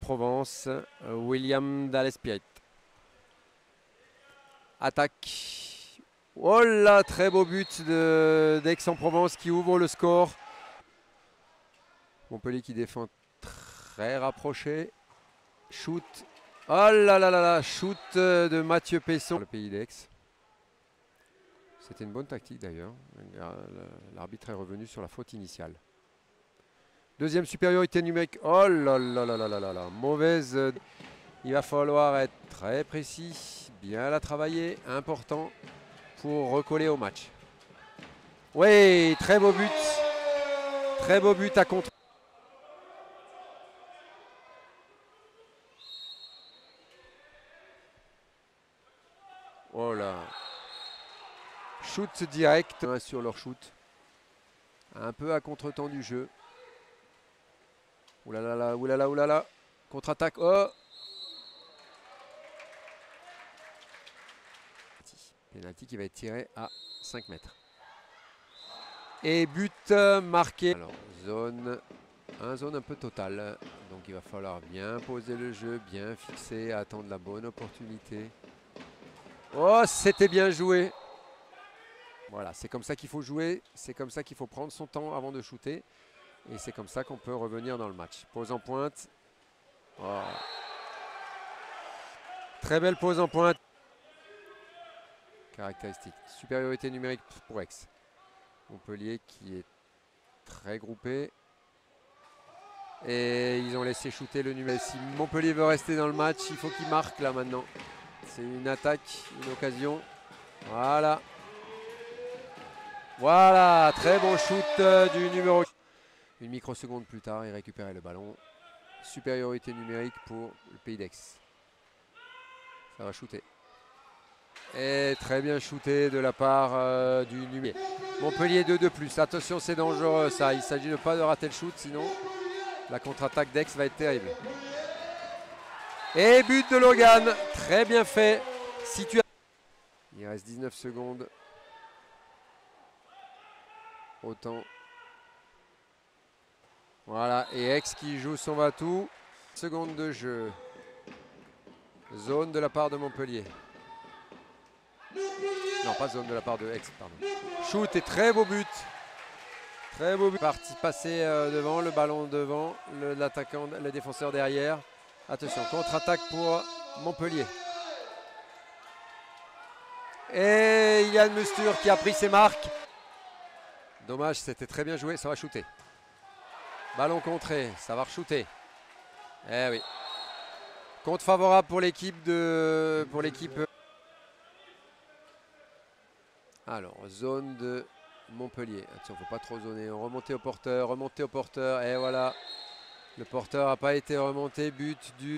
Provence, William Dalespierre. Attaque. Oh là, très beau but d'Aix-en-Provence qui ouvre le score. Montpellier qui défend très rapproché. Shoot. Oh là là là là, shoot de Mathieu Pesson. Le pays d'Aix. C'était une bonne tactique d'ailleurs. L'arbitre est revenu sur la faute initiale. Deuxième supériorité numérique. Oh là là là là là là là. Mauvaise. Il va falloir être très précis. Bien la travailler. Important pour recoller au match. Oui, très beau but. Très beau but à contre. Oh là. Shoot direct sur leur shoot. Un peu à contre-temps du jeu. Oulala, là, oulala, oulala. Contre-attaque. Oh. Penalty qui va être tiré à 5 mètres. Et but marqué. Alors, zone un peu totale. Donc il va falloir bien poser le jeu, bien fixer, attendre la bonne opportunité. Oh, c'était bien joué. Voilà, c'est comme ça qu'il faut jouer. C'est comme ça qu'il faut prendre son temps avant de shooter. Et c'est comme ça qu'on peut revenir dans le match. Pose en pointe. Oh. Très belle pose en pointe. Caractéristique. Supériorité numérique pour Aix. Montpellier qui est très groupé. Et ils ont laissé shooter le numéro. Si Montpellier veut rester dans le match, il faut qu'il marque là maintenant. C'est une attaque, une occasion. Voilà. Voilà, très bon shoot du numéro. Une microseconde plus tard, il récupérait le ballon. Supériorité numérique pour le pays d'Aix. Ça va shooter. Et très bien shooté de la part du numéro. Montpellier 2 de plus. Attention, c'est dangereux ça. Il s'agit de pas de rater le shoot, sinon la contre-attaque d'Aix va être terrible. Et but de Logan. Très bien fait. Il reste 19 secondes. Autant. Voilà. Et Aix qui joue son va-tout. Seconde de jeu. Zone de la part de Montpellier. Non, pas zone de la part de Aix, pardon. Shoot et très beau but. Très beau but. Parti passer devant, le ballon devant, l'attaquant, le défenseur derrière. Attention, contre-attaque pour Montpellier. Et Yann Mustur qui a pris ses marques. Dommage, c'était très bien joué, ça va shooter. Ballon contré, ça va re-shooter. Eh oui. Compte favorable pour l'équipe de... Alors, zone de Montpellier. Attention, faut pas trop zoner. Remonter au porteur, et voilà. Le porteur n'a pas été remonté. But du...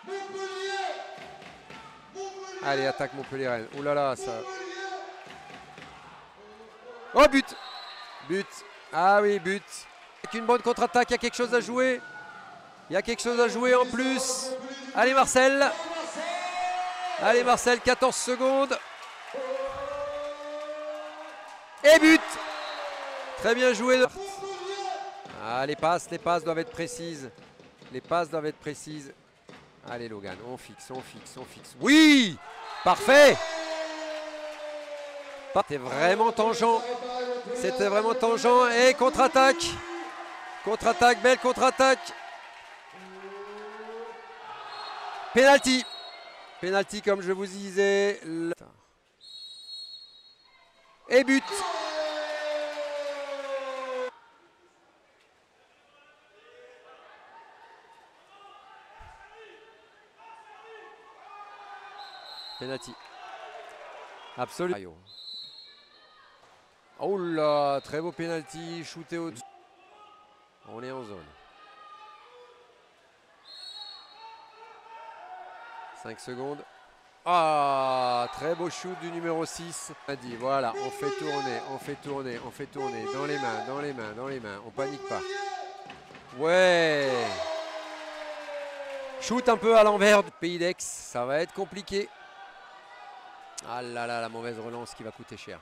Allez, attaque Montpellier. Ouh là là, ça... Oh, but! But. Ah oui, but. Avec une bonne contre-attaque, il y a quelque chose à jouer. Il y a quelque chose à jouer en plus. Allez, Marcel. Allez, Marcel, 14 secondes. Et but! Très bien joué. Ah, les passes doivent être précises. Les passes doivent être précises. Allez, Logan, on fixe, on fixe, on fixe. Oui! Parfait! C'était vraiment tangent. C'était vraiment tangent. Et contre-attaque. Contre-attaque, belle contre-attaque. Penalty. Penalty, comme je vous disais. Et but. Penalty. Absolument. Oh là, très beau penalty, shooté au-dessus. On est en zone. 5 secondes. Ah, très beau shoot du numéro 6. Voilà, on fait tourner, on fait tourner, on fait tourner. Dans les mains, dans les mains, dans les mains. On panique pas. Ouais. Shoot un peu à l'envers du pays d'Aix. Ça va être compliqué. Ah là là, la mauvaise relance qui va coûter cher.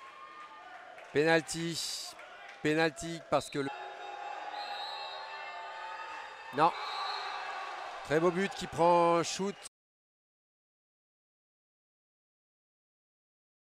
Penalty. Penalty parce que Non. Très beau but qui prend shoot